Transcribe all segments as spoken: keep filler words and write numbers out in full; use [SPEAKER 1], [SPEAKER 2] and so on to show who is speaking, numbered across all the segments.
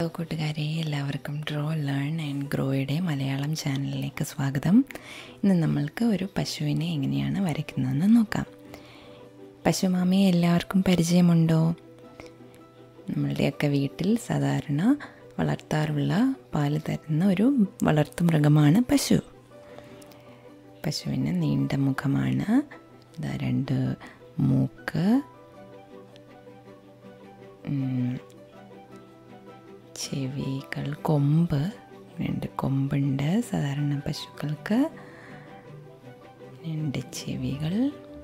[SPEAKER 1] കൂട്ടുകാരെ, എല്ലാവർക്കും draw learn and ഗ്രോയുടെ മലയാളം ചാനലിലേക്ക് സ്വാഗതം. ഇന്ന് നമ്മൾക്ക് ഒരു പശുവിനെ എങ്ങനെയാണ് വരയ്ക്കുന്നതെന്ന് നോക്കാം. പശുമാമയെ എല്ലാവർക്കും പരിചയമുണ്ടോ? നമ്മളുടെയൊക്കെ വീട്ടിൽ സാധാരണ വളർത്താറുള്ള പാല് തരുന്ന ഒരു വളർത്തു മൃഗമാണ് പശു. പശുവിന് നീണ്ട മുഖമാണ്, ഇതാ രണ്ട് മൂക്ക്, ചെവികൾ, കൊമ്പ്, രണ്ട് കൊമ്പുണ്ട് സാധാരണ പശുക്കൾക്ക്, രണ്ട് ചെവികൾ,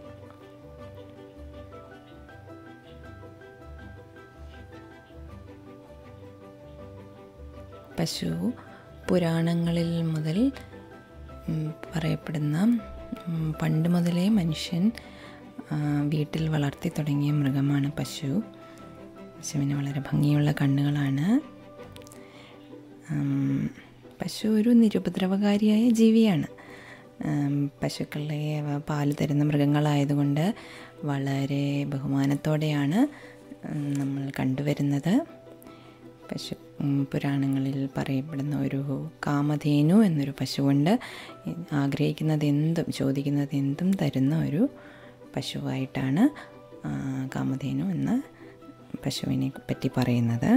[SPEAKER 1] പശു പുരാണങ്ങളിൽ മുതൽ പറയപ്പെടുന്ന പണ്ട് മുതലേ മനുഷ്യൻ വീട്ടിൽ വളർത്തി തുടങ്ങിയ മൃഗമാണ് പശു. പശുവിന് വളരെ ഭംഗിയുള്ള കണ്ണുകളാണ്. പശു ഒരു നിരുപദ്രവകാരിയായ ജീവിയാണ്. പശുക്കളെ പാല് തരുന്ന മൃഗങ്ങളായതുകൊണ്ട് വളരെ ബഹുമാനത്തോടെയാണ് നമ്മൾ കണ്ടുവരുന്നത്. പശു പുരാണങ്ങളിൽ പറയപ്പെടുന്ന ഒരു കാമധേനു എന്നൊരു പശുവുണ്ട്. ആഗ്രഹിക്കുന്നത് എന്തും ചോദിക്കുന്നത് എന്തും തരുന്ന ഒരു പശുവായിട്ടാണ് കാമധേനു എന്ന പശുവിനെ പറ്റി പറയുന്നത്.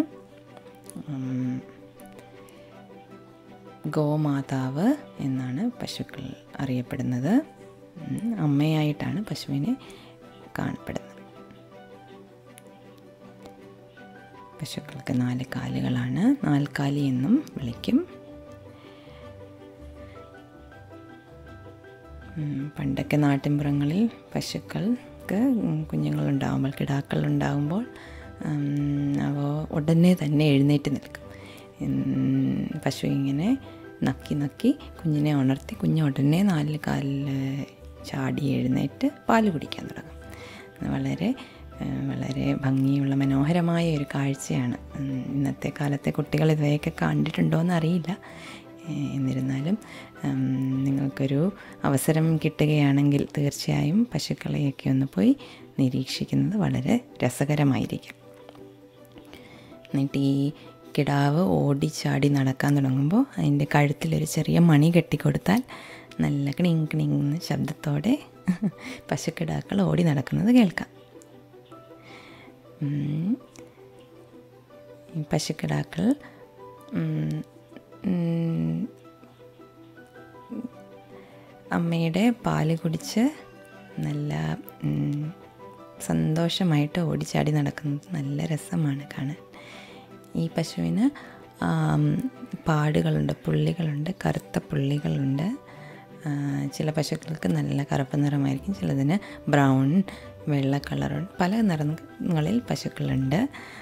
[SPEAKER 1] ഗോമാതാവ് എന്നാണ് പശുക്കൾ അറിയപ്പെടുന്നത്. അമ്മയായിട്ടാണ് പശുവിനെ കാണപ്പെടുന്നത്. പശുക്കൾക്ക് നാല് കാലുകളാണ്, നാൽക്കാലി എന്നും വിളിക്കും. പണ്ടൊക്കെ നാട്ടിൻപുറങ്ങളിൽ പശുക്കൾക്ക് കുഞ്ഞുങ്ങളുണ്ടാകുമ്പോൾ, കിടാക്കൾ ഉണ്ടാകുമ്പോൾ അവ ഉടനെ തന്നെ എഴുന്നേറ്റ് നിൽക്കും. പശു ഇങ്ങനെ നക്കി നക്കി കുഞ്ഞിനെ ഉണർത്തി കുഞ്ഞ് ഉടനെ നാല് കാലിൽ ചാടി എഴുന്നേറ്റ് പാല് കുടിക്കാൻ തുടങ്ങും. വളരെ വളരെ ഭംഗിയുള്ള മനോഹരമായ ഒരു കാഴ്ചയാണ്. ഇന്നത്തെ കാലത്തെ കുട്ടികൾ ഇവയൊക്കെ കണ്ടിട്ടുണ്ടോ എന്ന് അറിയില്ല. എന്നിരുന്നാലും നിങ്ങൾക്കൊരു അവസരം കിട്ടുകയാണെങ്കിൽ തീർച്ചയായും പശുക്കളെയൊക്കെ ഒന്ന് പോയി നിരീക്ഷിക്കുന്നത് വളരെ രസകരമായിരിക്കും. എന്നിട്ട് ഈ കിടാവ് ഓടിച്ചാടി നടക്കാൻ തുടങ്ങുമ്പോൾ അതിൻ്റെ കഴുത്തിലൊരു ചെറിയ മണി കെട്ടിക്കൊടുത്താൽ നല്ല കിണിങ് കിണിങ് എന്ന ശബ്ദത്തോടെ പശുക്കിടാക്കൾ ഓടി നടക്കുന്നത് കേൾക്കാം. പശുക്കിടാക്കൾ അമ്മയുടെ പാല് കുടിച്ച് നല്ല സന്തോഷമായിട്ട് ഓടിച്ചാടി നടക്കുന്നത് നല്ല രസമാണ് കാണാൻ. ഈ പശുവിന് പാടുകളുണ്ട്, പുള്ളികളുണ്ട്, കറുത്ത പുള്ളികളുണ്ട്. ചില പശുക്കൾക്ക് നല്ല കറുപ്പ് നിറമായിരിക്കും, ചിലതിന് ബ്രൗൺ, വെള്ള കളറുണ്ട്. പല നിറങ്ങളിൽ പശുക്കളുണ്ട്.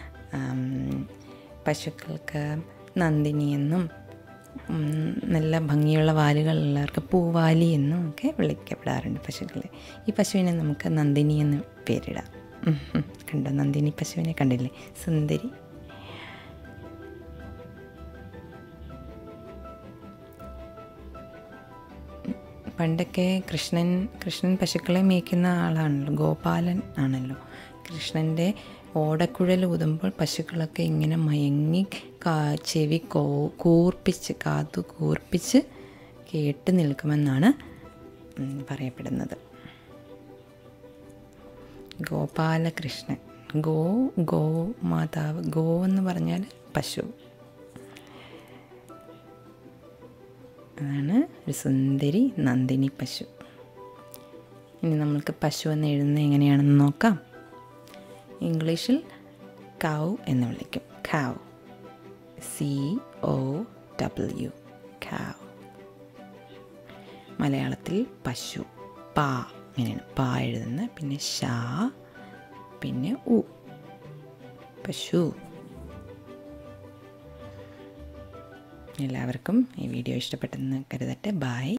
[SPEAKER 1] പശുക്കൾക്ക് നന്ദിനി എന്നും നല്ല ഭംഗിയുള്ള വാലുകളുള്ളവർക്ക് പൂവാലി എന്നും ഒക്കെ വിളിക്കപ്പെടാറുണ്ട് പശുക്കളെ. ഈ പശുവിനെ നമുക്ക് നന്ദിനി എന്ന് പേരിടാം. കണ്ടോ, നന്ദിനി പശുവിനെ കണ്ടില്ലേ, സുന്ദരി. പണ്ടൊക്കെ കൃഷ്ണൻ കൃഷ്ണൻ പശുക്കളെ മേയ്ക്കുന്ന ആളാണല്ലോ, ഗോപാലൻ ആണല്ലോ. കൃഷ്ണൻ്റെ ഓടക്കുഴൽ ഊതുമ്പോൾ പശുക്കളൊക്കെ ഇങ്ങനെ മയങ്ങി കാ ചെവി കോ കൂർപ്പിച്ച് കാത്തു കൂർപ്പിച്ച് കേട്ട് നിൽക്കുമെന്നാണ് പറയപ്പെടുന്നത്. ഗോപാലകൃഷ്ണൻ, ഗോ ഗോ മാതാവ്, ഗോ എന്ന് പറഞ്ഞാൽ പശു. അതാണ് ഒരു സുന്ദരി നന്ദിനി പശു. ഇനി നമ്മൾക്ക് പശു എന്ന് എഴുതുന്നത് എങ്ങനെയാണെന്ന് നോക്കാം. ഇംഗ്ലീഷിൽ കൗ എന്ന് വിളിക്കും, cow, C O W, cow. മലയാളത്തിൽ പശു, പാ, ഇങ്ങനെയാണ് പാ എഴുതുന്നത്. പിന്നെ ഷാ, പിന്നെ ഉ, പശു. എല്ലാവർക്കും ഈ വീഡിയോ ഇഷ്ടപ്പെട്ടെന്ന് കരുതട്ടെ. ബൈ.